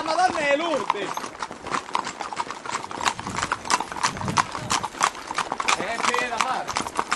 Madonna è Lourdes! C'è da fare!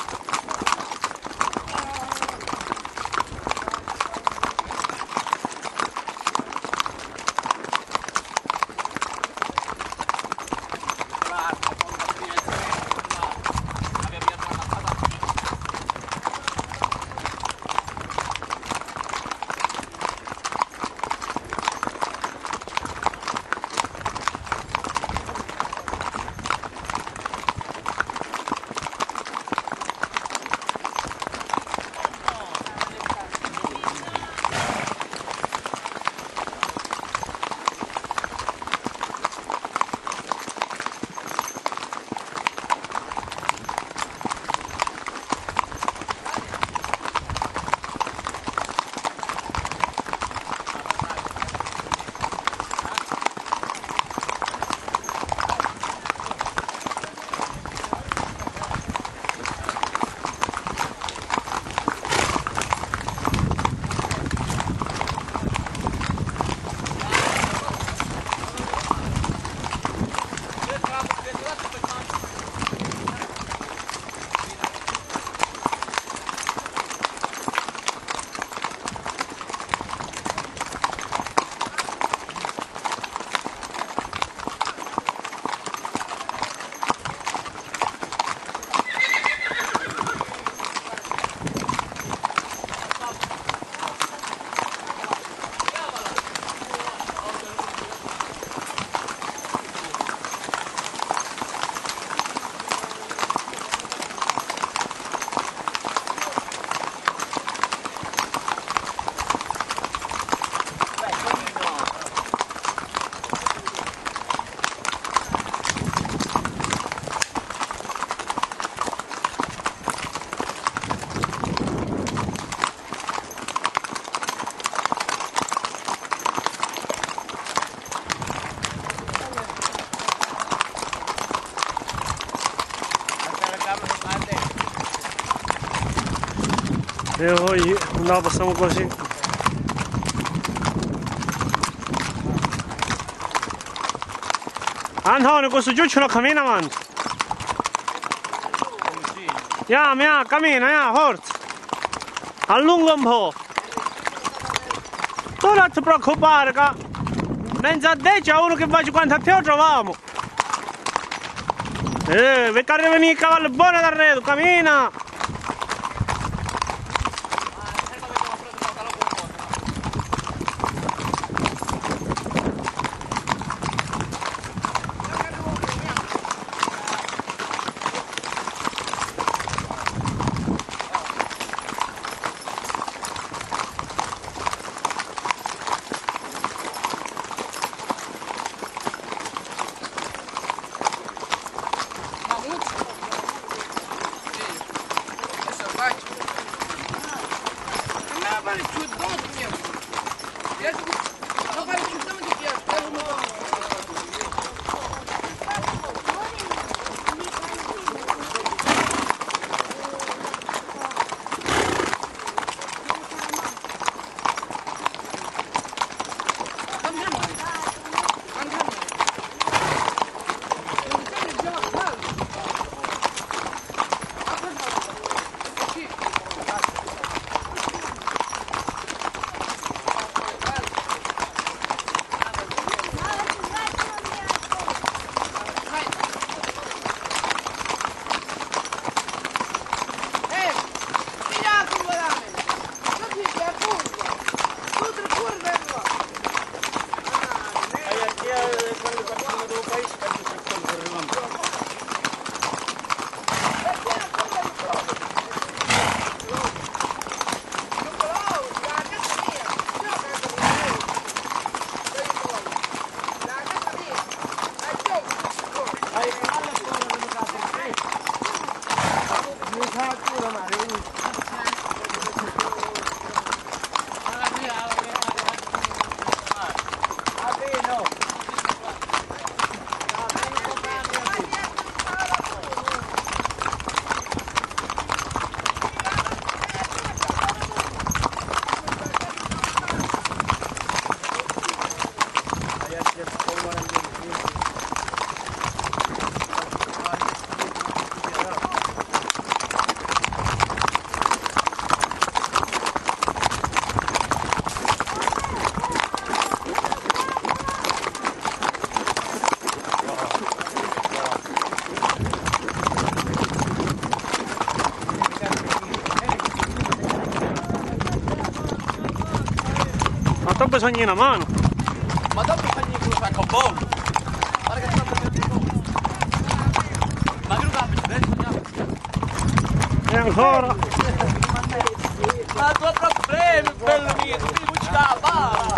E poi no, passiamo così. Antonio, questo giù ce lo cammina avanti. Mia, cammina, forza. Allunga un po'. Tu non ti preoccupare, che mezzo a 10 a uno che faccia quanto a te lo troviamo. Perché arrivano i cavalli buoni d'arredo, cammina. sto bisogno di una mano. Ma dopo fagli con un sacco buono. Guarda che sta facendo buono. Ma che lo capisci adesso? E ancora. Ma tuo problema, bello mio, tu devi uscire la bara.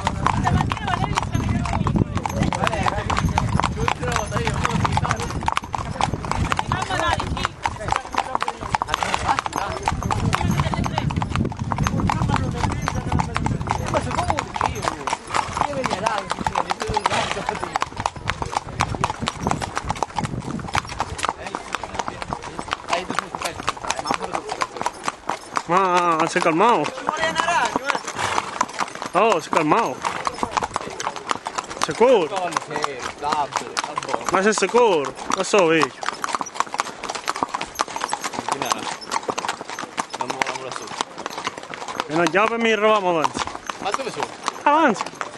Ma si è calmato. Oh, si è calmato. Sicuro? Ma sei sicuro? Ma so vedi. E non già per mi eravamo avanti. Ma dove sono? Avanti.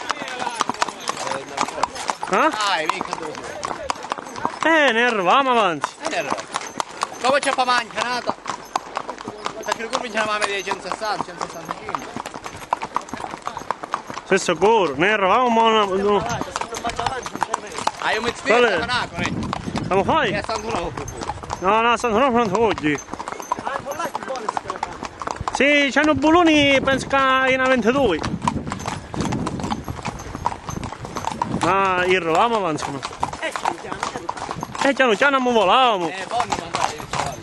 Ah, mica dove sono? Ne eravamo avanti. Come c'è per mangiare? Perché il gruppo c'eravamo a vedere 160, 165. Sei sicuro? Ne eravamo ma no. Hai un mezzo di Stefanaconi? Stiamo fai? È stato un No, stanno pronto oggi. Sì, c'hanno bulloni, penso che in 22. Ma eravamo avanti. Piano piano volavamo. buono mandare i cavalli.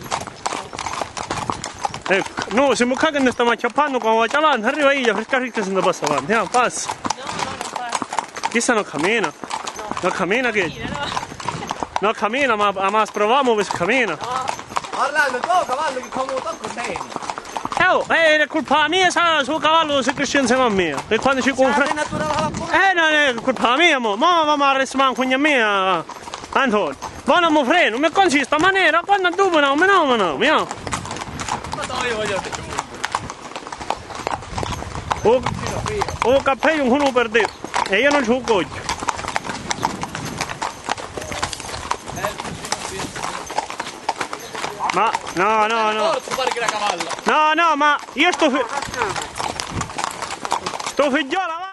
Ecco, noi siamo qua che ne stiamo acciappando quando va avanti, arriva io, perché ricca se ne passa avanti, passa. Chissà non cammina. Non cammina che? Non cammina, ma sproviamo per cammina. Orlando, tu cavallo che come un tocco bene. È colpa mia, sa, suo cavallo si cresce insieme a me. E quando ci confronta. Non è colpa mia, ma ma resta manco a mia, Antonio. Ma non mi freno, mi consiste sta maniera, quando dopo no. Ma no, io voglio O cappello uno per te, e io non c'ho un coglio. Ma no. No, ma io sto figliola